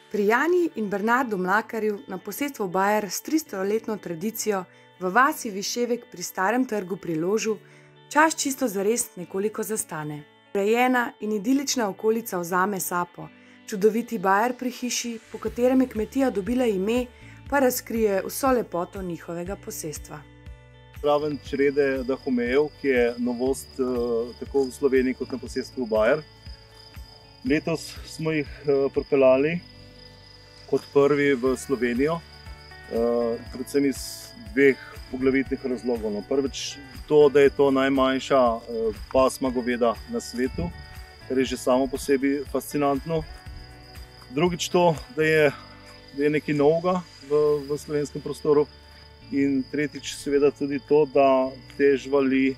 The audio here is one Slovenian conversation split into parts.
Pri Jani in Bernardu Mlakarju na posestvu Bajer s 300-letno tradicijo v vasi Viševek pri Starem trgu pri Ložu čas čisto zares nekoliko zastane. Urejena in idilična okolica vzame sapo, čudoviti Bajer pri hiši, po katerem je kmetija dobila ime, pa razkrije vso lepoto njihovega posestva. Zraven črede dahomejev, ki je novost tako v Sloveniji kot na posestvu Bajer. Letos smo jih pripeljali kot prvi v Slovenijo, predvsem iz dveh poglavitnih razlogov. Prvič to, da je to najmanjša pasma goveda na svetu, kar je že samo po sebi fascinantno. Drugič to, da je nekaj novega v slovenskem prostoru. In tretjič seveda tudi to, da te živali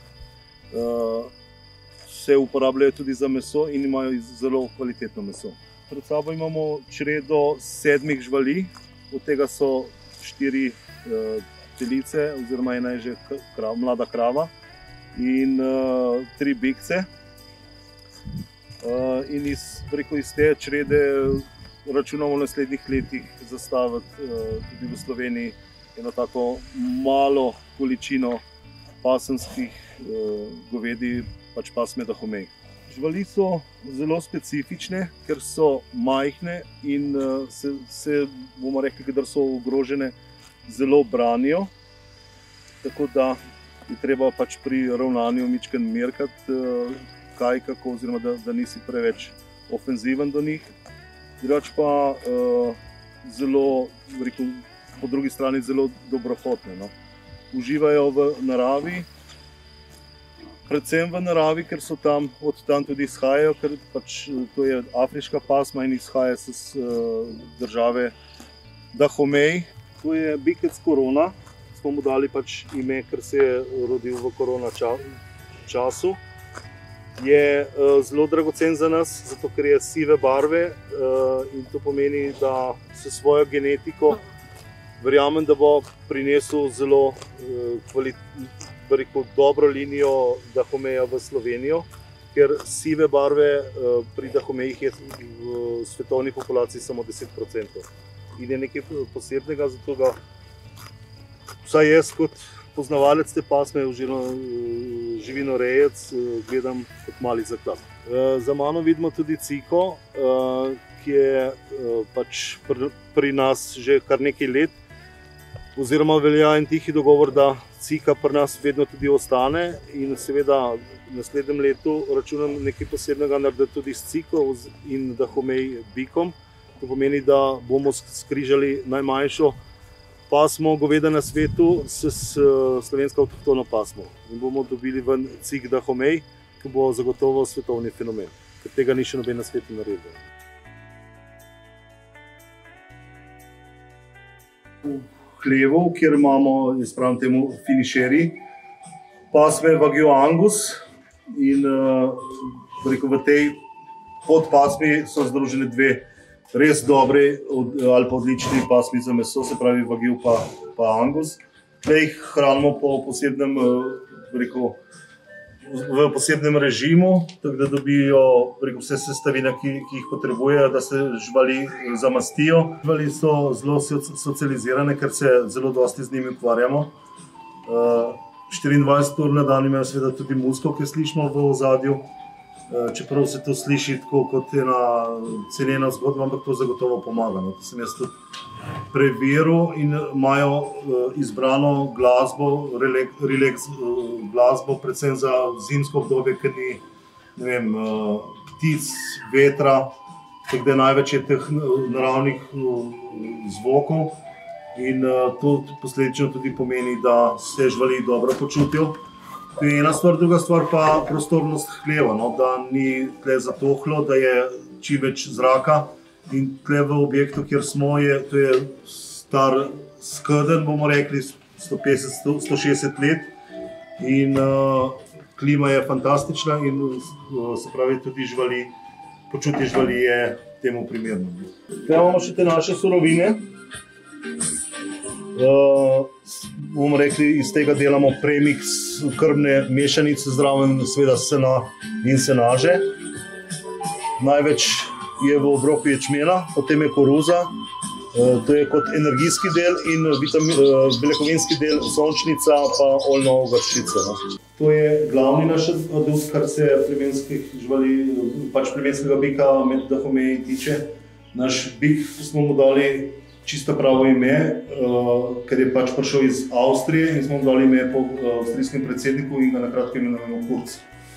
se uporabljajo tudi za meso in imajo zelo kvalitetno meso. Pred sabo imamo čredo 7 živali, od tega so 4 telice oziroma ena je že mlada krava in 3 bikce. In iz te črede računamo v naslednjih letih zastaviti tudi v Sloveniji eno tako malo količino pasemskih govedi, pač pasme dahomej. Živali so zelo specifične, ker so majhne in se bomo rekli, kadar so ogrožene, zelo branijo. Tako da je treba pač pri ravnanju mičken merkati, kaj, kako, oziroma da nisi preveč ofenziven do njih. Drugače pa zelo, rekel, po drugi strani zelo dobrohotne. No. Uživajo v naravi, predvsem v naravi, ker so tam, od tam tudi izhajajo, ker pač to je afriška pasma in izhaja s države Dahomey. To je bikec korona, smo mu dali pač ime, ker se je rodil v korona času. Je zelo dragocen za nas, zato ker je sive barve in to pomeni, da s svojo genetiko verjamem, da bo prinesel zelo dobro linijo dahomeja v Slovenijo, ker sive barve pri dahomejih je v svetovni populaciji samo 10%. In je nekaj posebnega, zato ga vsaj jaz kot poznavalec te pasme oziroma živinorejec gledam kot mali zaklad. Za mano vidimo tudi ciko, ki je pač pri nas že kar nekaj let, oziroma velja en tihi dogovor, da cika pri nas vedno tudi ostane in seveda v naslednjem letu računam nekaj posebnega narediti tudi s ciko in dahomej bikom. To pomeni, da bomo skrižali najmanjšo pasmo goveda na svetu s slovensko avtohtono pasmo in bomo dobili ven cik dahomej, ki bo zagotovo svetovni fenomen, ker tega ni še noben na svetu naredil. Hlevu, kjer imamo, jaz pravim temu, finišeri, pasme Wagyu Angus in v tej podpasmi so združene dve res dobre ali pa odlični pasmi za meso, se pravi Wagyu pa Angus. Tukaj jih hranimo po posebnem, v posebnem režimu, tako da dobijo vse sestavine, ki jih potrebujejo, da se živali zamastijo. Živali so zelo socializirane, ker se zelo dosti z njimi ukvarjamo. 24 ur na dan imajo seveda tudi muziko, ki slišimo v ozadju. Čeprav se to sliši tako kot ena cenena zgodba, ampak to zagotovo pomaga. To sem jaz tudi preveril in imajo izbrano glasbo, relax glasbo, predvsem za zimsko obdobje, ker ni, ne vem, ptic, vetra, tako da največ je teh naravnih zvokov in to posledično tudi pomeni, da se živali dobro počutijo. To je ena stvar, druga stvar pa prostornost hleva, da ni tle zatohlo, da je čim več zraka. In tle v objektu, kjer smo, to je star skedenj, bomo rekli, 150–160 let. In klima je fantastična in se pravi tudi živali, počutje živali je temu primerno. Tukaj imamo še te naše surovine. Bomo rekli, iz tega delamo premiks krmne mešanice, zraven seveda sena in senaže. Največ je v obroku ječmena, potem je koruza, to je kot energijski del in beljakovinski del sončnica pa oljno ogrščica. To je glavni naš adut, kar se plemenskih živali, pač plemenskega bika med Dahomeji tiče. Naš bik smo mu dali čisto pravo ime, ker je pač prišel iz Avstrije in smo mu dali ime po avstrijskem predsedniku in ga na kratko imenujemo Kurz.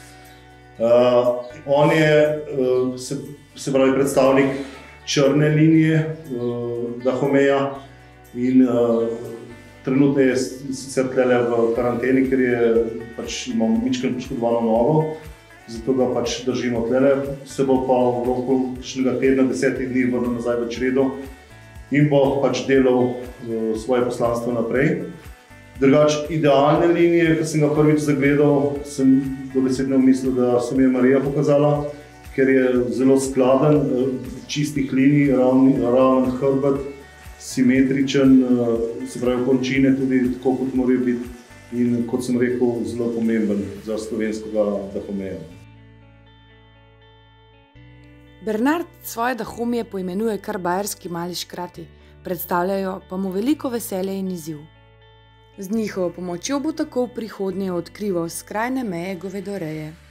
On je, se pravi, predstavnik črne linije Dahomeja in trenutno je sicer tlele v karanteni, ker je pač imel mičken poškodovano nogo, zato ga pač držimo tlele. Se bo pa v roku kakšnega tedna, 10 dni vrnil nazaj v čredo in bo pač delal svoje poslanstvo naprej. Drugač, idealne linije, ko sem ga prvič zagledal, sem dobesedno mislil, da se mi je Marija pokazala, ker je zelo skladen, čistih linij, raven hrbet, simetričen, se pravi končine tudi tako, kot morajo biti in, kot sem rekel, zelo pomemben za slovenskega Dahomeja. Bernard svoje Dahomije poimenuje kar bajerski mali škrati, predstavljajo pa mu veliko veselje in izziv. Z njihovo pomočjo bo tako v prihodnje odkrival skrajne meje govedoreje.